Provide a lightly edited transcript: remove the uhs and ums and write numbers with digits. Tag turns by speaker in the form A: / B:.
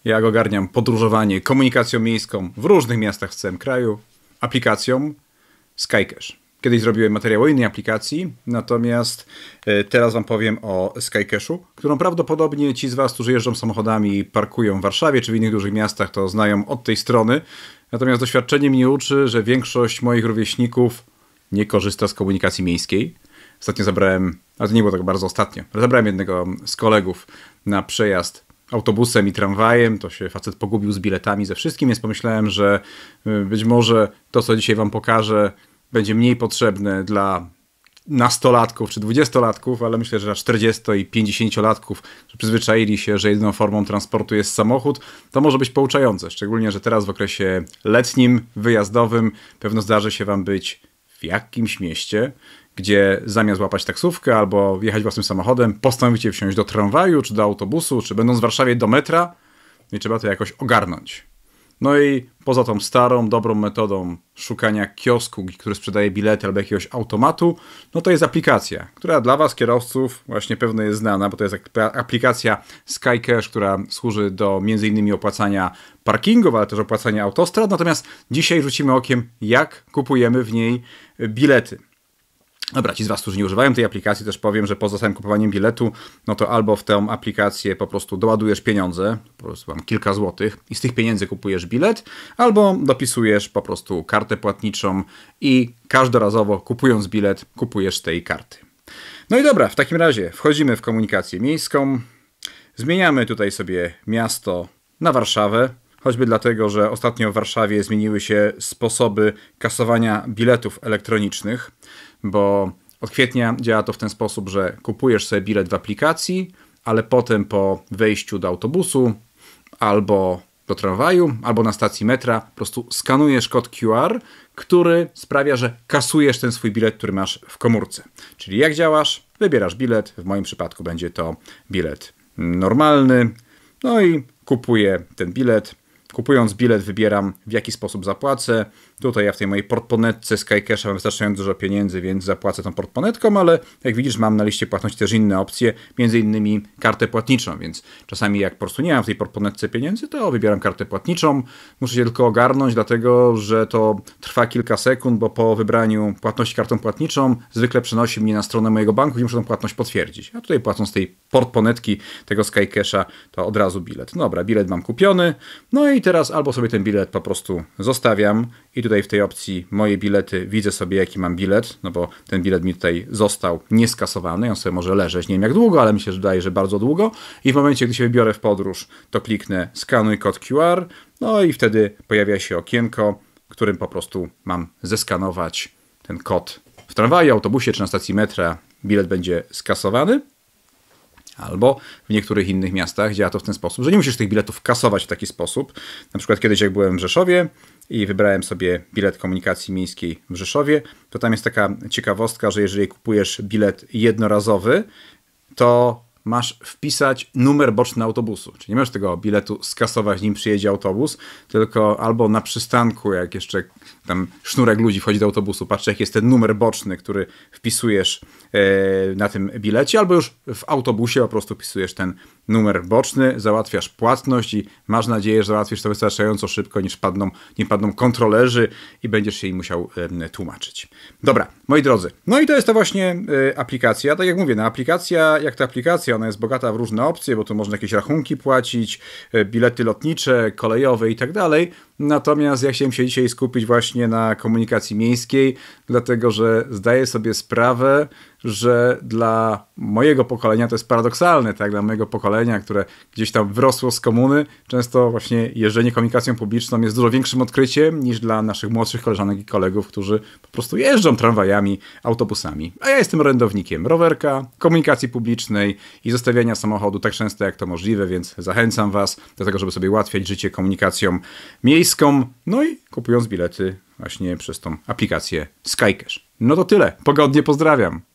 A: jak ogarniam podróżowanie komunikacją miejską w różnych miastach w całym kraju, aplikacją SkyCache. Kiedyś zrobiłem materiał o innej aplikacji, natomiast teraz wam powiem o SkyCache'u, którą prawdopodobnie ci z was, którzy jeżdżą samochodami i parkują w Warszawie czy w innych dużych miastach, to znają od tej strony. Natomiast doświadczenie mnie uczy, że większość moich rówieśników nie korzysta z komunikacji miejskiej. Ostatnio zabrałem, ale to nie było tak bardzo ostatnio, ale zabrałem jednego z kolegów na przejazd autobusem i tramwajem, to się facet pogubił z biletami, ze wszystkim, więc pomyślałem, że być może to, co dzisiaj wam pokażę, będzie mniej potrzebne dla nastolatków czy dwudziestolatków, ale myślę, że dla 40- i 50-latków, że przyzwyczaili się, że jedyną formą transportu jest samochód, to może być pouczające. Szczególnie, że teraz w okresie letnim, wyjazdowym pewno zdarzy się wam być w jakimś mieście, gdzie zamiast łapać taksówkę albo jechać własnym samochodem, postanowicie wsiąść do tramwaju, czy do autobusu, czy będąc w Warszawie do metra i trzeba to jakoś ogarnąć. No i poza tą starą, dobrą metodą szukania kiosku, który sprzedaje bilety albo jakiegoś automatu, no to jest aplikacja, która dla was, kierowców, właśnie pewno jest znana, bo to jest aplikacja SkyCache, która służy do m.in. opłacania parkingów, ale też opłacania autostrad. Natomiast dzisiaj rzucimy okiem, jak kupujemy w niej bilety. Dobra, ci z was, którzy nie używają tej aplikacji, też powiem, że poza samym kupowaniem biletu, no to albo w tę aplikację po prostu doładujesz pieniądze, po prostu mam kilka złotych i z tych pieniędzy kupujesz bilet, albo dopisujesz po prostu kartę płatniczą i każdorazowo kupując bilet, kupujesz z tej karty. No i dobra, w takim razie wchodzimy w komunikację miejską, zmieniamy tutaj sobie miasto na Warszawę, choćby dlatego, że ostatnio w Warszawie zmieniły się sposoby kasowania biletów elektronicznych, bo od kwietnia działa to w ten sposób, że kupujesz sobie bilet w aplikacji, ale potem po wejściu do autobusu albo do tramwaju, albo na stacji metra po prostu skanujesz kod QR, który sprawia, że kasujesz ten swój bilet, który masz w komórce. Czyli jak działasz? Wybierasz bilet, w moim przypadku będzie to bilet normalny, no i kupuję ten bilet. Kupując bilet wybieram, w jaki sposób zapłacę. Tutaj ja w tej mojej portmonetce SkyCache'a mam wystarczająco dużo pieniędzy, więc zapłacę tą portmonetką, ale jak widzisz, mam na liście płatności też inne opcje, między innymi kartę płatniczą, więc czasami jak po prostu nie mam w tej portmonetce pieniędzy, to wybieram kartę płatniczą. Muszę się tylko ogarnąć, dlatego że to trwa kilka sekund, bo po wybraniu płatności kartą płatniczą zwykle przenosi mnie na stronę mojego banku i muszę tę płatność potwierdzić. A tutaj płacąc z tej portmonetki tego SkyCache'a, to od razu bilet. No dobra, bilet mam kupiony, no i teraz albo sobie ten bilet po prostu zostawiam i tutaj w tej opcji moje bilety widzę sobie, jaki mam bilet, no bo ten bilet mi tutaj został nieskasowany, on sobie może leżeć, nie wiem jak długo, ale mi się wydaje, że bardzo długo i w momencie, gdy się wybiorę w podróż, to kliknę skanuj kod QR, no i wtedy pojawia się okienko, którym po prostu mam zeskanować ten kod w tramwaju, autobusie czy na stacji metra, bilet będzie skasowany. Albo w niektórych innych miastach działa to w ten sposób, że nie musisz tych biletów kasować w taki sposób. Na przykład kiedyś jak byłem w Rzeszowie i wybrałem sobie bilet komunikacji miejskiej w Rzeszowie, to tam jest taka ciekawostka, że jeżeli kupujesz bilet jednorazowy, to masz wpisać numer boczny autobusu. Czyli nie możesz tego biletu skasować, nim przyjedzie autobus, tylko albo na przystanku, jak jeszcze tam sznurek ludzi wchodzi do autobusu, patrz jaki jest ten numer boczny, który wpisujesz na tym bilecie, albo już w autobusie po prostu wpisujesz ten numer boczny, załatwiasz płatność i masz nadzieję, że załatwisz to wystarczająco szybko, nie padną kontrolerzy i będziesz się im musiał tłumaczyć. Dobra, moi drodzy, no i to jest to właśnie aplikacja. Tak jak mówię, aplikacja, jak ta aplikacja, ona jest bogata w różne opcje, bo tu można jakieś rachunki płacić, bilety lotnicze, kolejowe i tak dalej. Natomiast ja chciałem się dzisiaj skupić właśnie na komunikacji miejskiej, dlatego że zdaję sobie sprawę, że dla mojego pokolenia to jest paradoksalne, tak? Dla mojego pokolenia, które gdzieś tam wyrosło z komuny, często właśnie jeżdżenie komunikacją publiczną jest dużo większym odkryciem niż dla naszych młodszych koleżanek i kolegów, którzy po prostu jeżdżą tramwajami, autobusami. A ja jestem orędownikiem rowerka, komunikacji publicznej i zostawiania samochodu tak często jak to możliwe, więc zachęcam was do tego, żeby sobie ułatwiać życie komunikacją miejską, no i kupując bilety właśnie przez tą aplikację SkyCache. No to tyle. Pogodnie pozdrawiam.